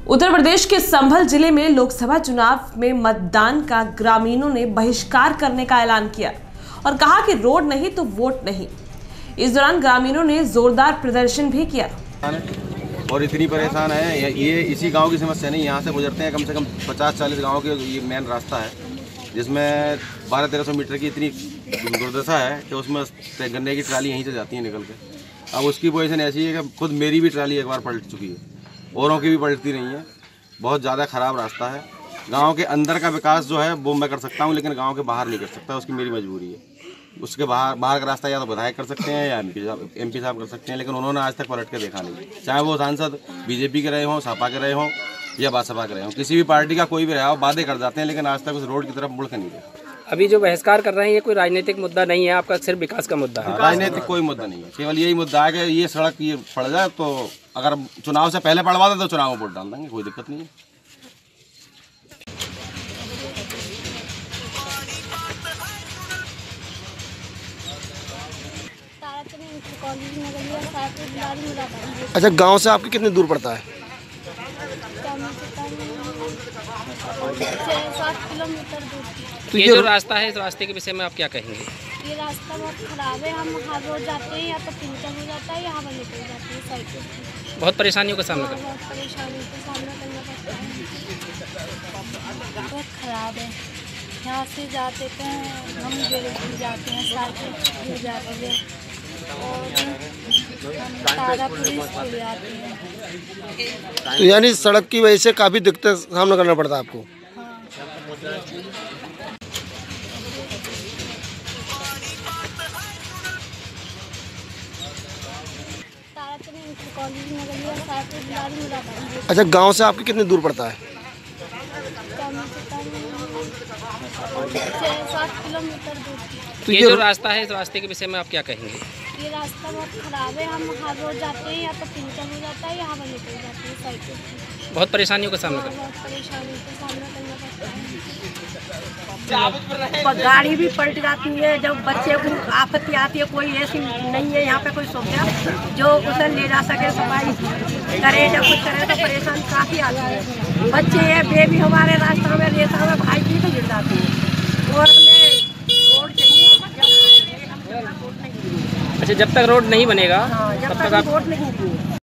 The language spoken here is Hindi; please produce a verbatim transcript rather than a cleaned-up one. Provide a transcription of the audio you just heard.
उत्तर प्रदेश के संभल जिले में लोकसभा चुनाव में मतदान का ग्रामीणों ने बहिष्कार करने का ऐलान किया और कहा कि रोड नहीं तो वोट नहीं। इस दौरान ग्रामीणों ने जोरदार प्रदर्शन भी किया और इतनी परेशान है। ये इसी गांव की समस्या नहीं, यहाँ से गुजरते हैं कम से कम पचास चालीस गाँव के। ये मेन रास्ता है जिसमें बारह तेरह सौ मीटर की इतनी दुर्दशा है कि उसमें गन्ने की ट्राली यहीं से जाती है निकल के। अब उसकी पोजीशन ऐसी है कि खुद मेरी भी ट्राली एक बार पलट चुकी है, औरों की भी पलटती नहीं है। बहुत ज़्यादा ख़राब रास्ता है। गांव के अंदर का विकास जो है वो मैं कर सकता हूं, लेकिन गांव के बाहर नहीं कर सकता, उसकी मेरी मजबूरी है। उसके बाहर बाहर का रास्ता या तो विधायक कर सकते हैं या एमपी साहब एमपी साहब कर सकते हैं, लेकिन उन्होंने आज तक पलट के देखा नहीं। चाहे वो सांसद बीजेपी के रहे हों, सपा के रहे हों या बसपा के रहे हों, किसी भी पार्टी का कोई भी रहा हो, वादे कर जाते हैं लेकिन आज तक उस रोड की तरफ मुड़ के नहीं गए। अभी जो बहिष्कार कर रहे हैं ये कोई राजनीतिक मुद्दा नहीं है, आपका सिर्फ विकास का मुद्दा है। राजनीतिक कोई मुद्दा नहीं है, केवल यही मुद्दा है कि ये सड़क ये पड़ जाए तो अगर चुनाव से पहले पड़वा दे तो चुनाव में वोट डाल देंगे, कोई दिक्कत नहीं है। अच्छा, गांव से आपके कितनी दूर पड़ता है? किलोमीटर दूर। तो ये जो रास्ता है, इस रास्ते के विषय में आप क्या कहेंगे? ये रास्ता बहुत खराब है। हम हर रोज जाते हैं, या तो पिंचर हो जाता है या हवा निकल जाती है साइकिल से। बहुत परेशानियों का सामना करना बहुत परेशानियों का सामना करना पड़ता है। बहुत खराब है। यहाँ से जाते हैं हम गिर जाते हैं, साइकिल गिर जाती है और तारा पुलिस चले आती है। तो यानी सड़क की वजह से काफ़ी दिक्कत सामना करना पड़ता है आपको? अच्छा, गांव से आपके कितनी दूर पड़ता है? सात किलोमीटर दूर। तो ये जो रास्ता है, इस रास्ते के विषय में आप क्या कहेंगे? ये रास्ता बहुत खराब है। हम हर रोज जाते हैं, या तो पिंचर हो जाता है या हवा निकल जाती है साइकिल से। बहुत परेशानियों का सामना करना बहुत परेशानियों का सामना करना पड़ता है। गाड़ी भी पलट जाती है। जब बच्चे को आपत्ति आती है, कोई ऐसी नहीं है यहाँ पे कोई सुविधा जो उसे ले जा सके, सफाई करे या कुछ करे, तो परेशानी काफ़ी आती है। बच्चे हैं, बेबी हमारे रास्ता में रेता में भाई की तो गिर जाती है और हमें रोड चाहिए। अच्छा, जब तक रोड नहीं बनेगा हाँ, जब तब तक तक आप रोड नहीं